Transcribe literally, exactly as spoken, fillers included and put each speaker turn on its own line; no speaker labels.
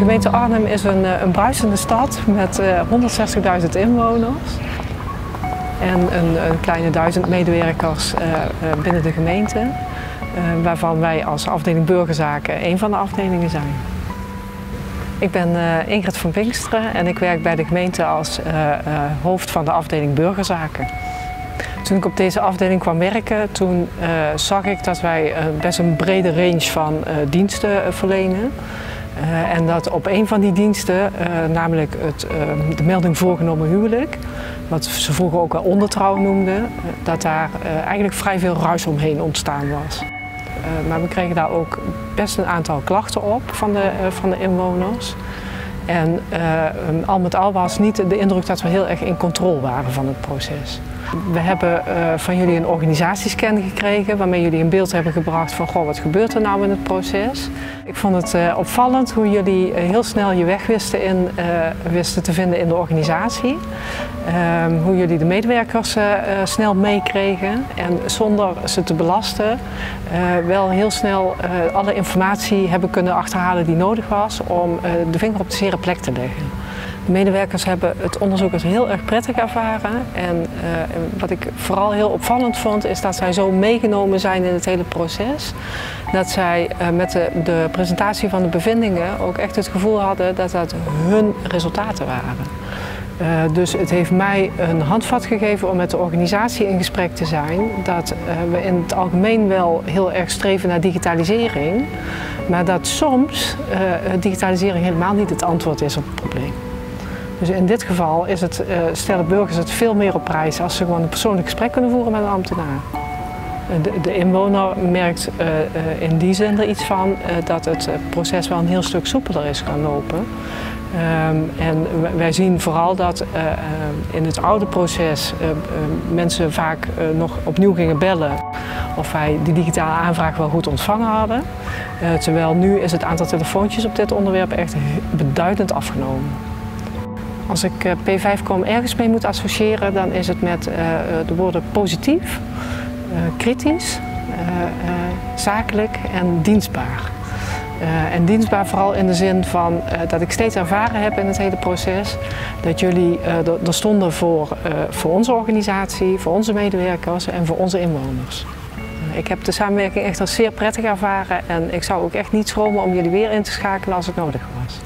gemeente Arnhem is een, een bruisende stad met uh, honderdzestigduizend inwoners en een, een kleine duizend medewerkers uh, uh, binnen de gemeente, uh, waarvan wij als afdeling burgerzaken een van de afdelingen zijn. Ik ben uh, Ingrid van Pinksteren en ik werk bij de gemeente als uh, uh, hoofd van de afdeling burgerzaken. Toen ik op deze afdeling kwam werken, toen uh, zag ik dat wij uh, best een brede range van uh, diensten uh, verlenen. Uh, en dat op een van die diensten, uh, namelijk het, uh, de melding voorgenomen huwelijk, wat ze vroeger ook wel ondertrouw noemden, uh, dat daar uh, eigenlijk vrij veel ruis omheen ontstaan was. Uh, maar we kregen daar ook best een aantal klachten op van de, uh, van de inwoners. En uh, al met al was niet de indruk dat we heel erg in controle waren van het proces. We hebben uh, van jullie een organisatiescan gekregen waarmee jullie een beeld hebben gebracht van goh, wat gebeurt er nou in het proces. Ik vond het uh, opvallend hoe jullie uh, heel snel je weg wisten, in, uh, wisten te vinden in de organisatie. Uh, hoe jullie de medewerkers uh, uh, snel meekregen en zonder ze te belasten uh, wel heel snel uh, alle informatie hebben kunnen achterhalen die nodig was om uh, de vinger op de zere plek te leggen. De medewerkers hebben het onderzoek als heel erg prettig ervaren en uh, wat ik vooral heel opvallend vond is dat zij zo meegenomen zijn in het hele proces. Dat zij uh, met de, de presentatie van de bevindingen ook echt het gevoel hadden dat dat hun resultaten waren. Uh, dus het heeft mij een handvat gegeven om met de organisatie in gesprek te zijn. Dat uh, we in het algemeen wel heel erg streven naar digitalisering. Maar dat soms uh, digitalisering helemaal niet het antwoord is op het probleem. Dus in dit geval is het, uh, stellen burgers het veel meer op prijs als ze gewoon een persoonlijk gesprek kunnen voeren met een ambtenaar. De, de inwoner merkt uh, uh, in die zin er iets van uh, dat het proces wel een heel stuk soepeler is gaan lopen. Um, en wij zien vooral dat uh, uh, in het oude proces uh, uh, mensen vaak uh, nog opnieuw gingen bellen of wij die digitale aanvraag wel goed ontvangen hadden. Uh, terwijl nu is het aantal telefoontjes op dit onderwerp echt beduidend afgenomen. Als ik uh, P vijf kom ergens mee moet associëren, dan is het met uh, de woorden positief, uh, kritisch, uh, uh, zakelijk en dienstbaar. Uh, en dienstbaar vooral in de zin van uh, dat ik steeds ervaren heb in het hele proces dat jullie uh, er stonden voor, uh, voor onze organisatie, voor onze medewerkers en voor onze inwoners. Uh, ik heb de samenwerking echt als zeer prettig ervaren en ik zou ook echt niet schromen om jullie weer in te schakelen als het nodig was.